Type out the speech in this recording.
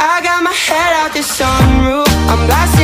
I got my head out the sunroof, I'm blasting